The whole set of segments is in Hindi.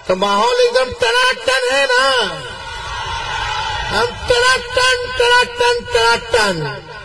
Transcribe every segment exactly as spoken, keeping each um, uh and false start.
तो माहौल एकदम टनाटन है ना। हम टनाटन टनाटन टनाटन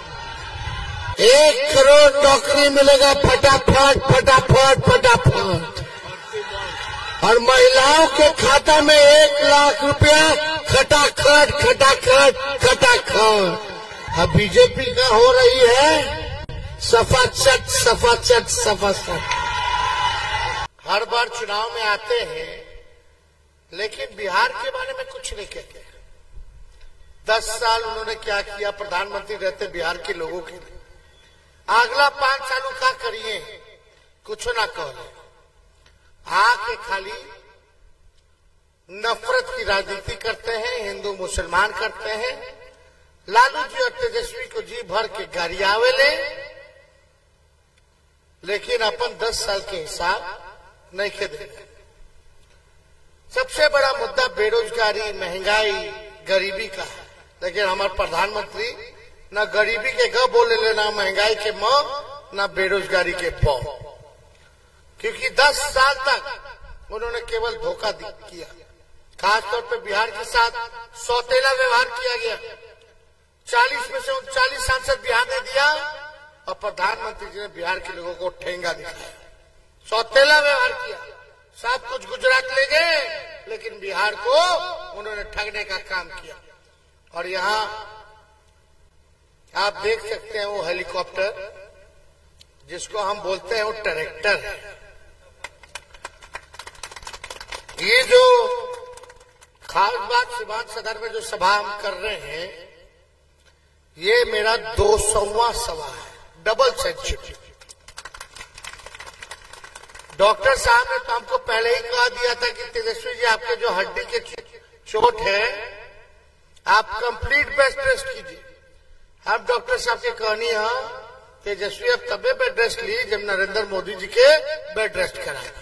एक करोड़ नौकरी मिलेगा फटाफट फटाफट फटाफट। और महिलाओं के खाता में एक लाख रुपया खटाखट खटाखट खटाखट। अब बीजेपी का हो रही है सफा चट सफा चट सफा चट। हर बार चुनाव में आते हैं लेकिन बिहार के बारे में कुछ नहीं कहते। दस साल उन्होंने क्या किया प्रधानमंत्री रहते बिहार के लोगों के लिए। अगला पांच सालों का करिए कुछ ना कहो। आके खाली नफरत की राजनीति करते हैं, हिंदू मुसलमान करते हैं। लालू जी और तेजस्वी को जी भर के गाड़ियावे ले, लेकिन अपन दस साल के हिसाब नहीं खे देते। सबसे बड़ा मुद्दा बेरोजगारी, महंगाई, गरीबी का है। लेकिन हमारे प्रधानमंत्री न गरीबी के ग बोले ले, ना महंगाई के म, न बेरोजगारी के प। क्योंकि दस साल तक उन्होंने केवल धोखा किया। खासतौर पर बिहार के साथ सौतेला व्यवहार किया गया। चालीस में से उनचालीस सांसद बिहार ने दिया और प्रधानमंत्री जी ने बिहार के लोगों को ठेंगा दिखाया। सौतेला व्यवहार किया। सब कुछ गुजरात ले गए लेकिन बिहार को उन्होंने ठगने का काम किया। और यहाँ आप देख सकते हैं वो हेलीकॉप्टर जिसको हम बोलते हैं वो ट्रैक्टर है। ये जो खास बात सिवान सदर में जो सभा हम कर रहे हैं ये मेरा दो सौवां सभा है, डबल सेंचुरी। डॉक्टर साहब ने तो हमको पहले ही कहा दिया था कि तेजस्वी जी आपके जो हड्डी के चोट है आप कंप्लीट बेड रेस्ट कीजिए। अब डॉक्टर साहब के कहनी है तेजस्वी अब तबे बेड रेस्ट ली जब नरेंद्र मोदी जी के बेड रेस्ट कराए।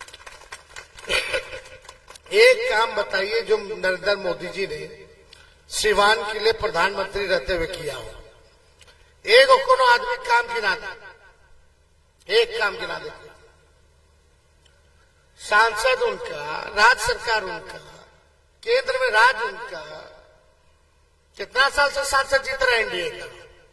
एक काम बताइए जो नरेंद्र मोदी जी ने सिवान के लिए प्रधानमंत्री रहते हुए किया हो। एक कोनो आदमी काम गिना दे, एक काम गिना दे। सांसद उनका, राज्य सरकार उनका, केंद्र में राज उनका। कितना साल से सांसद जीत रहे एनडीए का?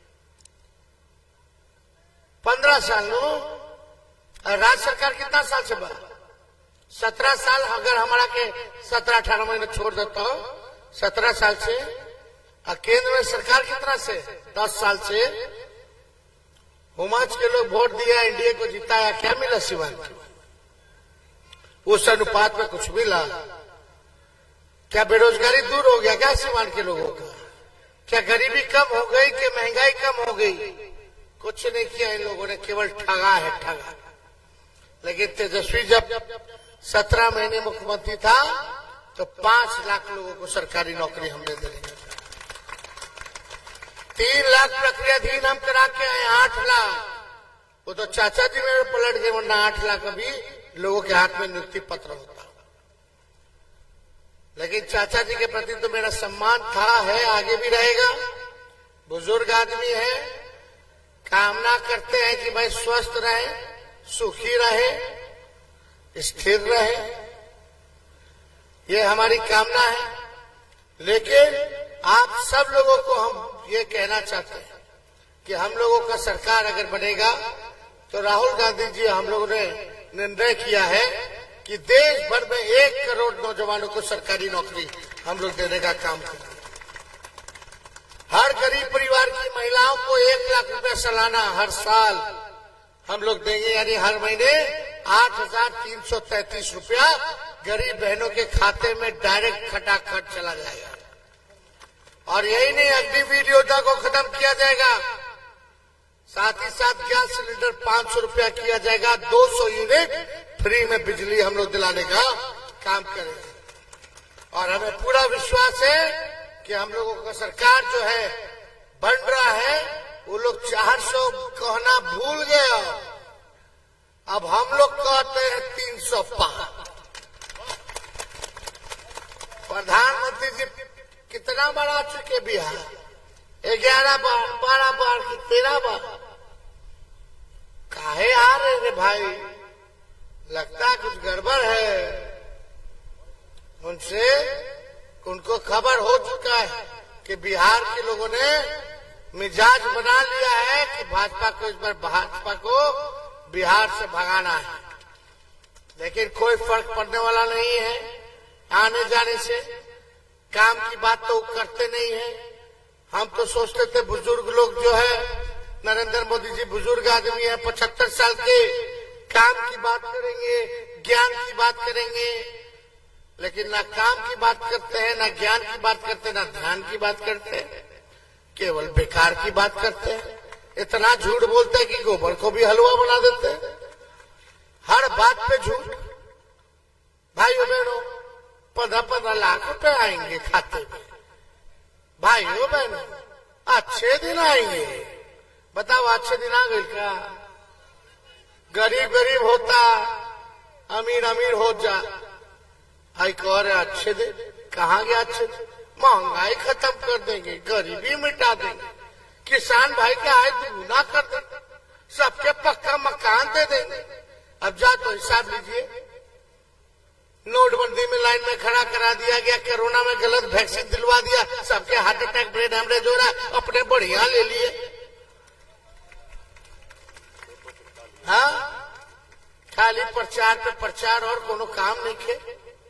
पंद्रह साल लो। और राज्य सरकार कितना साल से बना? सत्रह साल। अगर हमारा के सत्रह अठारह महीने छोड़ देता हो सत्रह साल से। और केंद्र में सरकार कितना से? दस साल से। हुमाच के लोग वोट दिया, एनडीए को जिताया, क्या मिला सिवान को? उस अनुपात में कुछ मिला? क्या बेरोजगारी दूर हो गया क्या सिवान के लोगों का? क्या गरीबी कम हो गई कि महंगाई कम हो गई? कुछ नहीं किया इन लोगों ने, केवल ठगा है ठगा। लेकिन तेजस्वी जब सत्रह महीने मुख्यमंत्री था तो पांच लाख लोगों को सरकारी नौकरी हमने दे दी। तीन लाख प्रक्रियाधीन हम करा के आए, आठ लाख वो तो चाचा जी में पलट गए, वरना आठ लाख अभी लोगों के हाथ में नियुक्ति पत्र होता। लेकिन चाचा जी के प्रति तो मेरा सम्मान था, है, आगे भी रहेगा। बुजुर्ग आदमी है, कामना करते हैं कि भाई स्वस्थ रहे, सुखी रहे, स्थिर रहे, ये हमारी कामना है। लेकिन आप सब लोगों को हम ये कहना चाहते हैं कि हम लोगों का सरकार अगर बनेगा तो राहुल गांधी जी हम लोगों ने निर्णय किया है कि देश भर में एक करोड़ नौजवानों को सरकारी नौकरी हम लोग देने का काम करेंगे। हर गरीब परिवार की महिलाओं को एक लाख रुपया सालाना हर साल हम लोग देंगे। यानी हर महीने आठ हजार तीन सौ तैतीस रुपया गरीब बहनों के खाते में डायरेक्ट खटाखट चला जाएगा। और यही नहीं, अग्निवीर योजना को खत्म किया जाएगा। साथ ही साथ गैस सिलेंडर पांच सौ रुपया किया जाएगा। दो सौ यूनिट फ्री में बिजली हम लोग दिलाने का काम करेंगे। और हमें पूरा विश्वास है कि हम लोगों का सरकार जो है बन रहा है, वो लोग चार सौ कहना भूल गए, अब हम लोग कहते हैं तीन सौ पार। प्रधानमंत्री जी कितना बार आ चुके बिहार? ग्यारह बार, बारह बार की तेरह बार। काहे आ रहे रे भाई? लगता है कुछ गड़बड़ है। उनसे उनको खबर हो चुका है कि बिहार के लोगों ने मिजाज बना लिया है कि भाजपा को इस बार भाजपा को बिहार से भगाना है। लेकिन कोई फर्क पड़ने वाला नहीं है आने जाने से। काम की बात तो करते नहीं है। हम तो सोचते थे बुजुर्ग लोग जो है, नरेंद्र मोदी जी बुजुर्ग आदमी है, पचहत्तर साल के, काम की बात करेंगे, ज्ञान की बात करेंगे। लेकिन ना काम की बात करते हैं, ना ज्ञान की बात करते हैं, ना ध्यान की बात करते हैं, केवल बेकार की बात करते हैं। इतना झूठ बोलते हैं कि गोबर को भी हलवा बना देते हैं। हर बात पे झूठ। भाइयों बहनों, पंद्रह पंद्रह लाख रुपए आएंगे खाते में। भाइयों बहनों, अच्छे दिन आएंगे। बताओ अच्छे दिन आ गए क्या? गरीब गरीब होता, अमीर अमीर हो जा। भाई कह रहे अच्छे दिन, कहाँ गया अच्छे दिन? महंगाई खत्म कर देंगे, गरीबी मिटा देंगे, किसान भाई के आय दुगुना कर देंगे, सबके पक्का मकान दे देंगे। अब जा तो हिसाब लीजिए। नोटबंदी में लाइन में खड़ा करा दिया गया, कोरोना में गलत वैक्सीन दिलवा दिया, सबके हार्ट अटैक ब्रेन हेमरेज हो रहा, अपने बढ़िया ले लिए। हाँ, खाली प्रचार पे प्रचार और कोनो काम नहीं खे।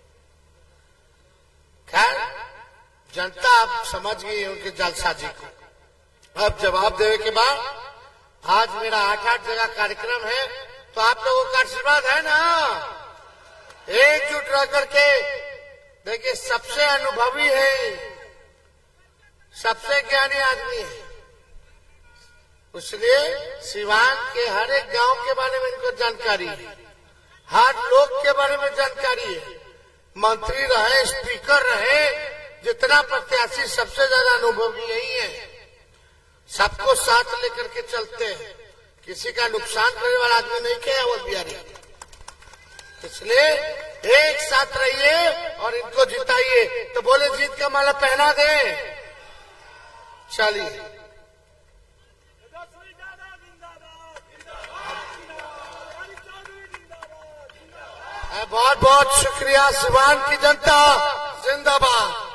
खैर, जनता अब समझ गई है उनके जालसाजी को। अब जवाब देने के बाद आज मेरा आठ आठ जगह कार्यक्रम है, तो आप लोगों का आशीर्वाद है ना? एकजुट रह करके देखिए, सबसे अनुभवी है, सबसे ज्ञानी आदमी है, इसलिए सिवान के हर एक गांव के बारे में इनको जानकारी है, हर लोग के बारे में जानकारी है। मंत्री रहे, स्पीकर रहे, जितना प्रत्याशी सबसे ज्यादा अनुभवी यही है। सबको साथ लेकर के चलते हैं, किसी का नुकसान करने वाला आदमी नहीं किया वो बिहारी। इसलिए एक साथ रहिए और इनको जिताइए। तो बोले जीत का माला पहना दे। चलिए, बहुत बहुत शुक्रिया। सिवान की जनता जिंदाबाद।